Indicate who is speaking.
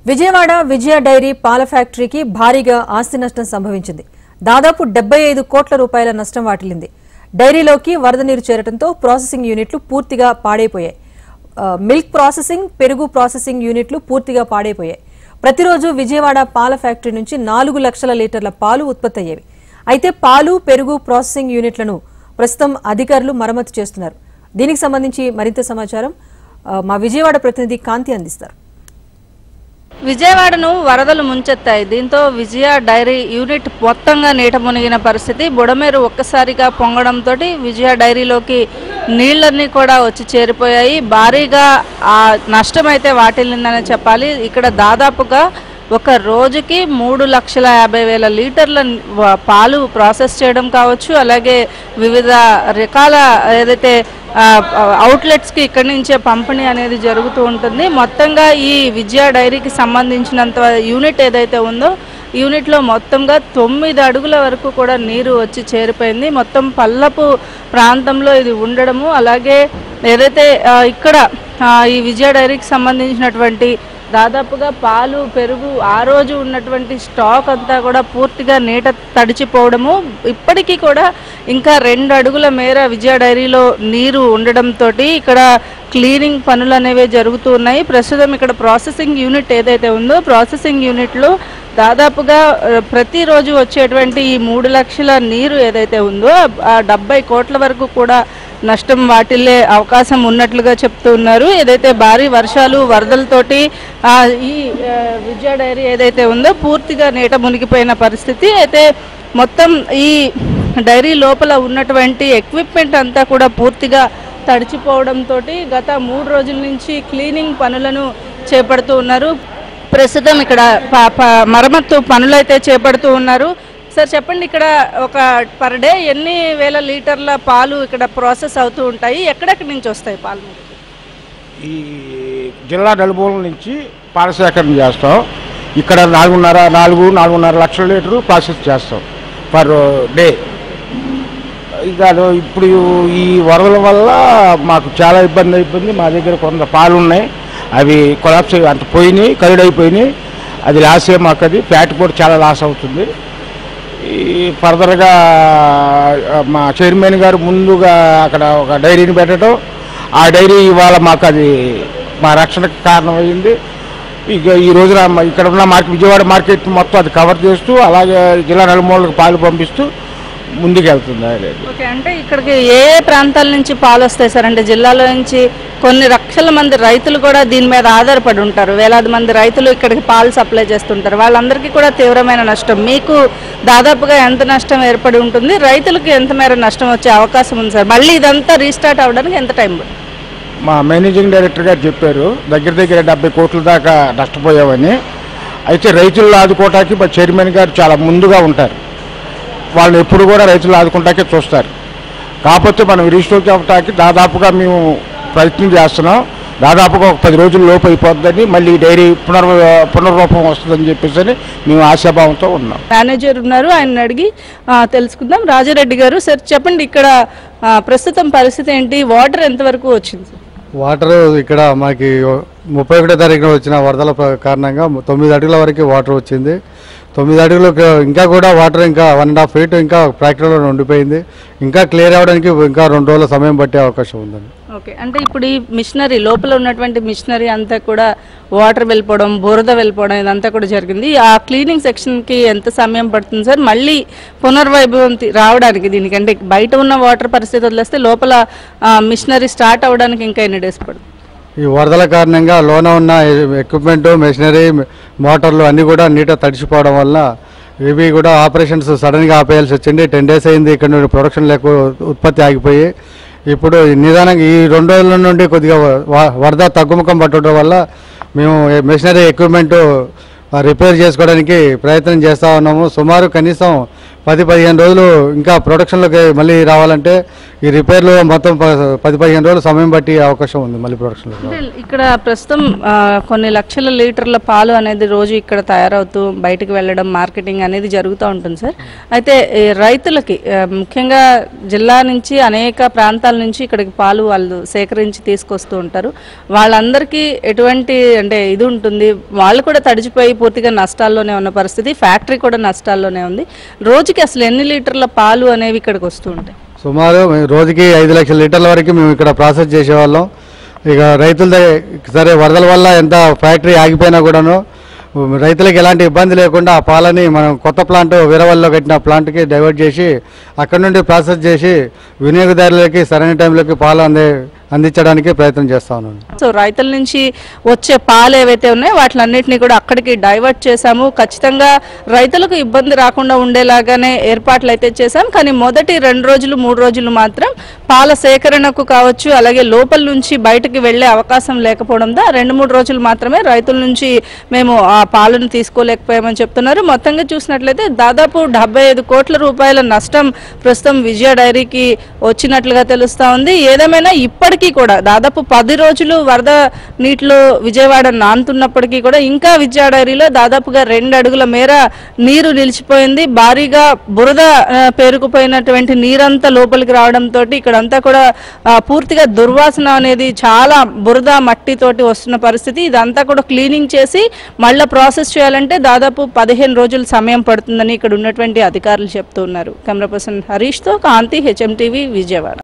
Speaker 1: విజయవాడ విజయ dairy పాల ఫ్యాక్టరీకి భారీగా ఆస్తి నష్టం సంభవించింది. దాదాపు 75 కోట్ల రూపాయల నష్టం వాటిల్లింది. డైరీలోకి వరద నీరు చేరడంతో ప్రాసెసింగ్ యూనిట్లు పూర్తిగా పాడైపోయాయి. మిల్క్ ప్రాసెసింగ్, పెరుగు ప్రాసెసింగ్ యూనిట్లు పూర్తిగా పాడైపోయాయి. ప్రతిరోజు విజయవాడ పాల ఫ్యాక్టరీ నుంచి 4 లక్షల లీటర్ల పాలు ఉత్పత్తి అయ్యేవి. అయితే పాలు, పెరుగు ప్రాసెసింగ్ యూనిట్లను ప్రస్తుతం అధికారులు మరమ్మతు చేస్తున్నారు. దీనికి సంబంధించి మరింత సమాచారం మా విజయవాడ ప్రతినిధి కాంతి అందిస్తారు.
Speaker 2: విజయవాడను వరదలు ముంచెత్తాయి. దీంతో విజయ డైరీ యూనిట్ మొత్తంగా నీట మునిగిన పరిస్థితి. బుడమేరు ఒక్కసారిగా పొంగడంతో విజయ డైరీలోకి నీళ్లన్నీ కూడా వచ్చి చేరిపోయాయి. భారీగా ఆ నష్టం అయితే వాటిల్లిందని చెప్పాలి. ఇక్కడ దాదాపుగా ఒక రోజుకి 3,50,000 లీటర్ల పాలు ప్రాసెస్ చేయడం కావచ్చు, అలాగే వివిధ రకాల ఏదైతే అవుట్లెట్స్కి ఇక్కడి నుంచే పంపిణీ అనేది జరుగుతూ ఉంటుంది. మొత్తంగా ఈ విజయ డైరీకి సంబంధించినంత యూనిట్ ఏదైతే ఉందో యూనిట్లో మొత్తంగా 9 అడుగుల వరకు కూడా నీరు వచ్చి చేరిపోయింది. మొత్తం పల్లపు ప్రాంతంలో ఇది ఉండడము, అలాగే ఏదైతే ఇక్కడ ఈ విజయ డైరీకి సంబంధించినటువంటి దాదాపుగా పాలు, పెరుగు ఆ రోజు ఉన్నటువంటి స్టాక్ అంతా కూడా పూర్తిగా నీట తడిచిపోవడము, ఇప్పటికీ కూడా ఇంకా 2 అడుగుల మేర విజయ డైరీలో నీరు ఉండడంతో ఇక్కడ క్లీనింగ్ పనులు అనేవి జరుగుతూ ఉన్నాయి. ప్రస్తుతం ఇక్కడ ప్రాసెసింగ్ యూనిట్ ఏదైతే ఉందో ప్రాసెసింగ్ యూనిట్లో దాదాపుగా ప్రతిరోజు వచ్చేటువంటి ఈ 3 లక్షల నీరు ఏదైతే ఉందో 70 కోట్ల వరకు కూడా నష్టం వాటిల్లే అవకాశం ఉన్నట్లుగా చెప్తూ ఉన్నారు. ఏదైతే భారీ వర్షాలు, వరదలతోటి ఈ విజయ డైరీ ఏదైతే ఉందో పూర్తిగా నీట మునిగిపోయిన పరిస్థితి. అయితే మొత్తం ఈ డైరీ లోపల ఉన్నటువంటి ఎక్విప్మెంట్ అంతా కూడా పూర్తిగా తడిచిపోవడంతో గత 3 రోజుల నుంచి క్లీనింగ్ పనులను చేపడుతూ ఉన్నారు. ప్రస్తుతం ఇక్కడ మరమ్మత్తు పనులైతే చేపడుతూ ఉన్నారు. సార్ చెప్పండి, ఇక్కడ ఒక పర్ డే ఎన్ని వేల లీటర్ల పాలు ఇక్కడ ప్రాసెస్ అవుతూ ఉంటాయి? ఎక్కడెక్కడి నుంచి వస్తాయి పాలు?
Speaker 3: ఈ జిల్లా నలుమూలల నుంచి పాల సేకరణ చేస్తాం. ఇక్కడ 4.5 లక్షల లీటర్లు ప్రాసెస్ చేస్తాం పర్ డే. ఇక ఇప్పుడు ఈ వరదల వల్ల మాకు చాలా ఇబ్బంది అయిపోయింది. మా దగ్గర కొంత పాలు ఉన్నాయి, అవి కొలాప్స్ అంత పోయినాయి, కరుడైపోయినాయి. అది లాసే మాకు, అది ఫ్యాట్ కూడా చాలా లాస్ అవుతుంది. ఫర్దర్గా మా చైర్మన్ గారు ముందుగా అక్కడ ఒక డైరీని పెట్టడం, ఆ డైరీ ఇవాళ మాకు అది మా రక్షణకు కారణమైంది. ఇక ఈ రోజున ఇక్కడ ఉన్న విజయవాడ మార్కెట్ మొత్తం అది కవర్ చేస్తూ, అలాగే జిల్లా నలుమూలలకు పాలు పంపిస్తూ ముందుకు వెళ్తుంది.
Speaker 2: ఓకే, అంటే ఇక్కడికి ఏ ప్రాంతాల నుంచి పాలు వస్తాయి సార్? అంటే జిల్లాలో నుంచి కొన్ని లక్షల మంది రైతులు కూడా దీని మీద ఆధారపడి ఉంటారు. వేలాది మంది రైతులు ఇక్కడికి పాలు సప్లై చేస్తుంటారు. వాళ్ళందరికీ కూడా తీవ్రమైన నష్టం. మీకు దాదాపుగా ఎంత నష్టం ఏర్పడి ఉంటుంది? రైతులకు ఎంత మేర నష్టం వచ్చే అవకాశం ఉంది సార్? మళ్ళీ ఇదంతా రీస్టార్ట్ అవ్వడానికి ఎంత టైం పడుతుంది?
Speaker 3: మా మేనేజింగ్ డైరెక్టర్ గారు చెప్పారు దగ్గర 70 కోట్ల దాకా నష్టపోయామని. అయితే రైతులను ఆదుకోవటానికి మా చైర్మన్ గారు చాలా ముందుగా ఉంటారు. వాళ్ళని ఎప్పుడు కూడా రైతులు ఆదుకుంటాకే చూస్తారు. కాకపోతే మనం రీస్టోర్ అవ్వటానికి దాదాపుగా మేము ప్రయత్నం చేస్తున్నాం. దాదాపుగా ఒక 10 రోజుల లోపు అయిపోతుందని, మళ్ళీ డైరీ పునర్రూపం వస్తుందని చెప్పేసి మేము ఆశాభావంతో ఉన్నాం.
Speaker 2: మేనేజర్ ఉన్నారు, ఆయన అడిగి తెలుసుకుందాం. రాజారెడ్డి గారు, సార్ చెప్పండి, ఇక్కడ ప్రస్తుతం పరిస్థితి ఏంటి? వాటర్ ఎంతవరకు వచ్చింది?
Speaker 4: వాటర్ ఇక్కడ మనకి 31వ తారీఖున వచ్చిన వరదల కారణంగా 9 అడుగుల వరకు వాటర్ వచ్చింది. 9 అడుగులు ఇంకా కూడా వాటర్ ఇంకా 1.5 ఫీట్ ఇంకా ఫ్యాక్టరీలో ఉండిపోయింది. ఇంకా క్లియర్ అవ్వడానికి ఇంకా 2 రోజుల సమయం పట్టే అవకాశం ఉందండి.
Speaker 2: ఓకే, అంటే ఇప్పుడు ఈ మిషనరీ లోపల ఉన్నటువంటి మిషనరీ అంతా కూడా వాటర్ వెళ్ళిపోవడం, బురద వెళ్ళిపోవడం ఇదంతా కూడా జరిగింది. ఆ క్లీనింగ్ సెక్షన్కి ఎంత సమయం పడుతుంది సార్ మళ్ళీ పునర్వైభవం రావడానికి? దీనికంటే బయట ఉన్న వాటర్ పరిస్థితి వదిలేస్తే లోపల మిషనరీ స్టార్ట్ అవ్వడానికి ఇంకా ఎన్ని డేస్ పడుతుంది?
Speaker 4: ఈ వరదల కారణంగా లోన ఉన్న ఎక్విప్మెంట్, మెషినరీ, మోటార్లు అన్నీ కూడా నీట తడిచిపోవడం వల్ల ఇవి కూడా ఆపరేషన్స్ సడన్గా ఆపేయాల్సి వచ్చింది. 10 డేస్ అయింది ఇక్కడ నుండి ప్రొడక్షన్ లేక ఉత్పత్తి ఆగిపోయి. ఇప్పుడు నిదానంగా ఈ 2 రోజుల నుండి కొద్దిగా వరద తగ్గుముఖం పట్టడం వల్ల మేము మెషినరీ, ఎక్విప్మెంట్ రిపేర్ చేసుకోవడానికి ప్రయత్నం చేస్తూ ఉన్నాము. సుమారు కనీసం 10-15 రోజులు ఇంకా ప్రొడక్షన్లోకి మళ్ళీ రావాలంటే ఈ రిపేర్లు మొత్తం 10-15 రోజులు సమయం బట్టి అవకాశం ఉంది మళ్ళీ ప్రొడక్షన్లో.
Speaker 2: ఇక్కడ ప్రస్తుతం కొన్ని లక్షల లీటర్ల పాలు అనేది రోజు ఇక్కడ తయారవుతూ బయటకు వెళ్ళడం మార్కెటింగ్ అనేది జరుగుతూ ఉంటుంది సార్. అయితే రైతులకి ముఖ్యంగా జిల్లా నుంచి అనేక ప్రాంతాల నుంచి ఇక్కడికి పాలు వాళ్ళు సేకరించి తీసుకొస్తూ ఉంటారు. వాళ్ళందరికీ ఎటువంటి అంటే ఇది ఉంటుంది, వాళ్ళు కూడా తడిచిపోయి పూర్తిగా నష్టాల్లోనే ఉన్న పరిస్థితి, ఫ్యాక్టరీ కూడా నష్టాల్లోనే ఉంది. రోజుకి అసలు ఎన్ని లీటర్ల పాలు అనేవి ఇక్కడికి వస్తూ ఉంటాయి?
Speaker 4: సుమారు రోజుకి 5 లక్షల లీటర్ల వరకు మేము ఇక్కడ ప్రాసెస్ చేసేవాళ్ళం. ఇక రైతుల సరే వరదల వల్ల ఎంత ఫ్యాక్టరీ ఆగిపోయినా కూడాను రైతులకు ఎలాంటి ఇబ్బంది లేకుండా ఆ పాలని మనం కొత్త ప్లాంట్ వీరవల్లిలో కట్టిన ప్లాంట్కి డైవర్ట్ చేసి అక్కడ నుండి ప్రాసెస్ చేసి వినియోగదారులకి సరైన టైంలోకి పాలు అందించడానికి ప్రయత్నం చేస్తా ఉన్నాను.
Speaker 2: సో రైతుల నుంచి వచ్చే పాలు ఏవైతే ఉన్నాయో వాటిలన్నింటినీ కూడా అక్కడికి డైవర్ట్ చేశాము. ఖచ్చితంగా రైతులకు ఇబ్బంది రాకుండా ఉండేలాగానే ఏర్పాట్లు అయితే చేశాం. కానీ మొదటి 2 రోజులు 3 రోజులు మాత్రం పాల సేకరణకు కావచ్చు, అలాగే లోపల నుంచి బయటకు వెళ్లే అవకాశం లేకపోవడంతో 2-3 రోజులు మాత్రమే రైతుల నుంచి మేము ఆ పాలను తీసుకోలేకపోయామని చెప్తున్నారు. మొత్తంగా చూసినట్లయితే దాదాపు 75 కోట్ల రూపాయల నష్టం ప్రస్తుతం విజయ డైరీకి వచ్చినట్లుగా తెలుస్తా ఉంది. ఏదేమైనా ఇప్పటికీ కూడా దాదాపు 10 రోజులు వరద నీటిలో విజయవాడ నానుతున్నప్పటికీ కూడా ఇంకా విజయ డైరీలో దాదాపుగా 2 అడుగుల మేర నీరు నిలిచిపోయింది. భారీగా బురద పేరుకుపోయినటువంటి నీరంతా లోపలికి రావడంతో ఇక్కడంతా కూడా పూర్తిగా దుర్వాసన అనేది చాలా బురద మట్టితోటి వస్తున్న పరిస్థితి. ఇదంతా కూడా క్లీనింగ్ చేసి మళ్ళీ ప్రాసెస్ చేయాలంటే దాదాపు 15 రోజులు సమయం పడుతుందని ఇక్కడ ఉన్నటువంటి అధికారులు చెప్తున్నారు. కెమెరా పర్సన్ హరీష్తో కాంతి, HM TV, విజయవాడ.